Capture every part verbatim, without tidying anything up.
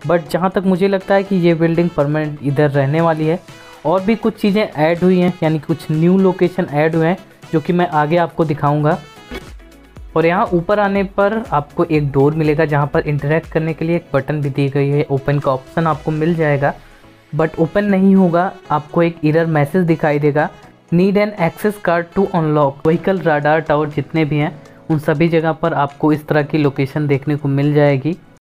But जहाँ तक मुझे लगता है कि ये बिल्डिंग परमानेंट इधर रहने वाली है। और भी कुछ चीज़ें ऐड हुई हैं, यानी कुछ न्यू लोकेशन ऐड हुए हैं जो कि मैं आगे आपको दिखाऊंगा। और यहाँ ऊपर आने पर आपको एक डोर मिलेगा जहाँ पर इंटरेक्ट करने के लिए एक बटन भी दी गई है। ओपन का ऑप्शन आपको मिल जाएगा, बट ओपन नहीं होगा। आपको एक एरर मैसेज दिखाई देगा, need an access card to unlock vehicle radar tower जितने भी हैं उन सभी जगह पर आपको इस तरह की लोकेशन देखने को मिल जाएगी।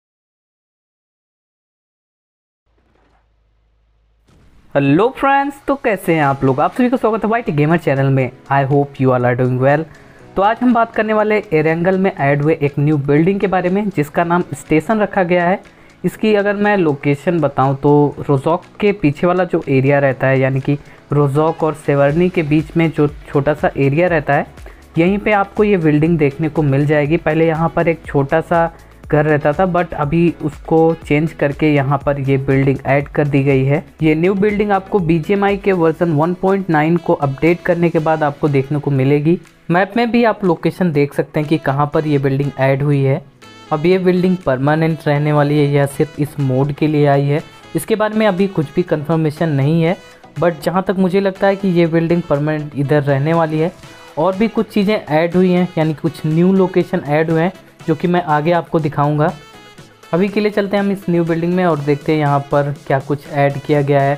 हेलो फ्रेंड्स, तो कैसे हैं आप लोग। आप सभी को स्वागत है वाइटी गेमर चैनल में। I hope you all are doing well. तो आज हम बात करने वाले एरेंगल में ऐड हुए एक न्यू बिल्डिंग के बारे में जिसका नाम स्टेशन रखा गया है। इसकी अगर मैं लोकेशन बताऊं तो रोजॉक के पीछे वाला जो एरिया रहता है, यानी कि रोजॉक और सेवर्नी के बीच में जो छोटा सा एरिया रहता है, यहीं पे आपको ये बिल्डिंग देखने को मिल जाएगी। पहले यहाँ पर एक छोटा सा घर रहता था, बट अभी उसको चेंज करके यहाँ पर ये बिल्डिंग ऐड कर दी गई है। ये न्यू बिल्डिंग आपको बी जी एम आई के वर्जन वन पॉइंट नाइन को अपडेट करने के बाद आपको देखने को मिलेगी। मैप में भी आप लोकेशन देख सकते हैं कि कहाँ पर ये बिल्डिंग ऐड हुई है। अब ये बिल्डिंग परमानेंट रहने वाली है या सिर्फ इस मोड के लिए आई है, इसके बारे में अभी कुछ भी कंफर्मेशन नहीं है। बट जहाँ तक मुझे लगता है कि ये बिल्डिंग परमानेंट इधर रहने वाली है। और भी कुछ चीज़ें ऐड हुई हैं, यानी कुछ न्यू लोकेशन ऐड हुए हैं जो कि मैं आगे आपको दिखाऊंगा। अभी के लिए चलते हैं हम इस न्यू बिल्डिंग में और देखते हैं यहाँ पर क्या कुछ ऐड किया गया है।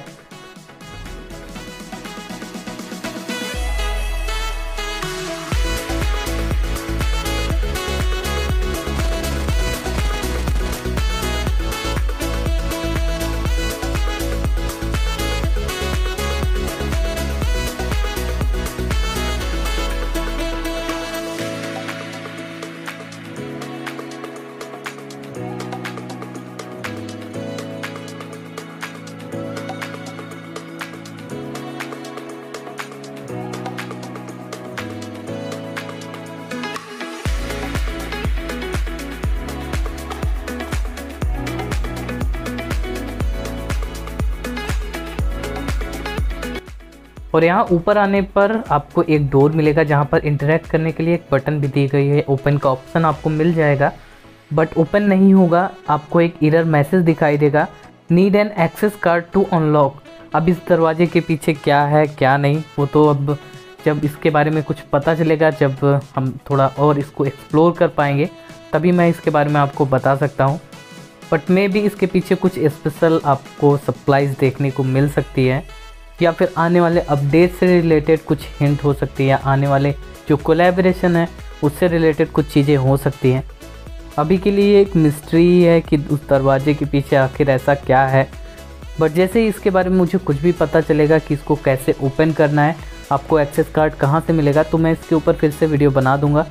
और यहाँ ऊपर आने पर आपको एक डोर मिलेगा जहाँ पर इंटरेक्ट करने के लिए एक बटन भी दी गई है। ओपन का ऑप्शन आपको मिल जाएगा, बट ओपन नहीं होगा। आपको एक एरर मैसेज दिखाई देगा, need an access card to unlock. अब इस दरवाजे के पीछे क्या है क्या नहीं, वो तो अब जब इसके बारे में कुछ पता चलेगा, जब हम थोड़ा और इसको एक्सप्लोर कर पाएंगे तभी मैं इसके बारे में आपको बता सकता हूँ। बट मे भी इसके पीछे कुछ स्पेशल आपको सप्लाईज देखने को मिल सकती है, या फिर आने वाले अपडेट से रिलेटेड कुछ हिंट हो सकती है, या आने वाले जो कोलैबोरेशन है उससे रिलेटेड कुछ चीज़ें हो सकती हैं। अभी के लिए एक मिस्ट्री है कि उस दरवाजे के पीछे आखिर ऐसा क्या है। बट जैसे ही इसके बारे में मुझे कुछ भी पता चलेगा कि इसको कैसे ओपन करना है, आपको एक्सेस कार्ड कहाँ से मिलेगा, तो मैं इसके ऊपर फिर से वीडियो बना दूँगा।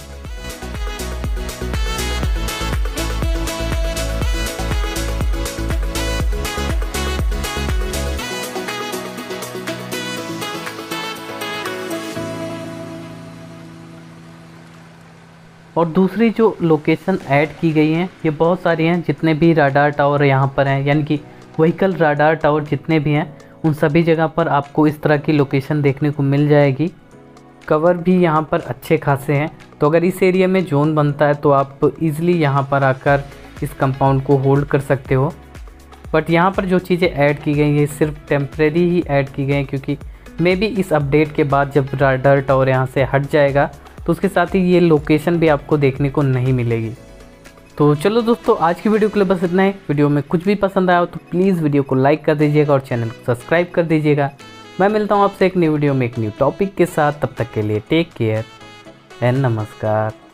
और दूसरी जो लोकेशन ऐड की गई हैं ये बहुत सारी हैं, जितने भी राडार टावर यहाँ पर हैं, यानी कि व्हीकल राडार टावर जितने भी हैं उन सभी जगह पर आपको इस तरह की लोकेशन देखने को मिल जाएगी। कवर भी यहाँ पर अच्छे खासे हैं, तो अगर इस एरिया में जोन बनता है तो आप इजीली यहाँ पर आकर इस कंपाउंड को होल्ड कर सकते हो। बट यहाँ पर जो चीज़ें ऐड की गई हैं सिर्फ टेम्प्रेरी ही ऐड की गई हैं, क्योंकि मे बी इस अपडेट के बाद जब राडार टावर यहाँ से हट जाएगा तो उसके साथ ही ये लोकेशन भी आपको देखने को नहीं मिलेगी। तो चलो दोस्तों, आज की वीडियो के लिए बस इतना ही। वीडियो में कुछ भी पसंद आया हो तो प्लीज़ वीडियो को लाइक कर दीजिएगा और चैनल को सब्सक्राइब कर दीजिएगा। मैं मिलता हूँ आपसे एक न्यू वीडियो में एक न्यू टॉपिक के साथ। तब तक के लिए टेक केयर एंड नमस्कार।